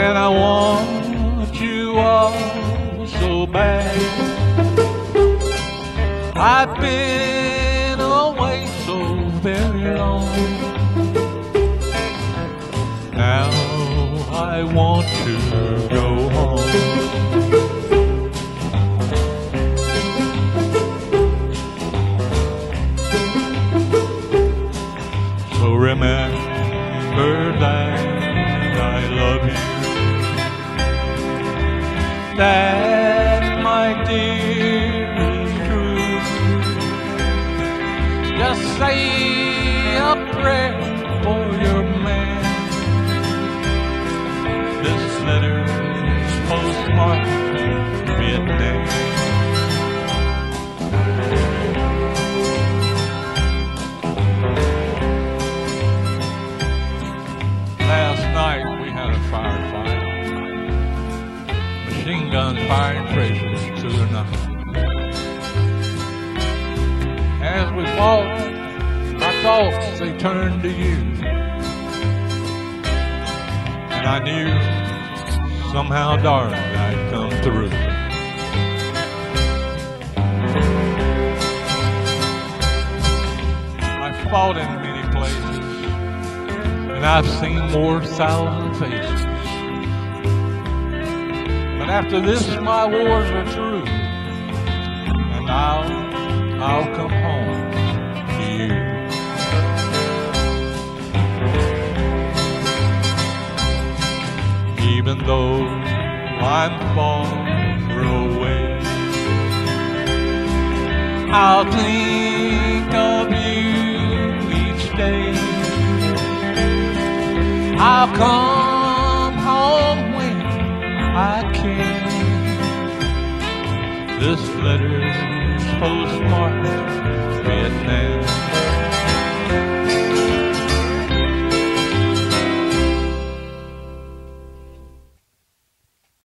And I want you all so bad. I've been away so very long. Now I want to go home. So remember that I love you, that my dear is true. Just say a prayer for your man. This letter's postmarked Vietnam. Last night we had a firefight. Machine guns firing pressure through the night. As we fought, my thoughts they turned to you, and I knew somehow, darling, I'd come through. I fought in many places, and I've seen more thousand faces. But after this, my wars are through, and I'll come home to you. Even though I'm far away, I'll think of you each day. I'll come home when I can. This letter's postmarked Vietnam.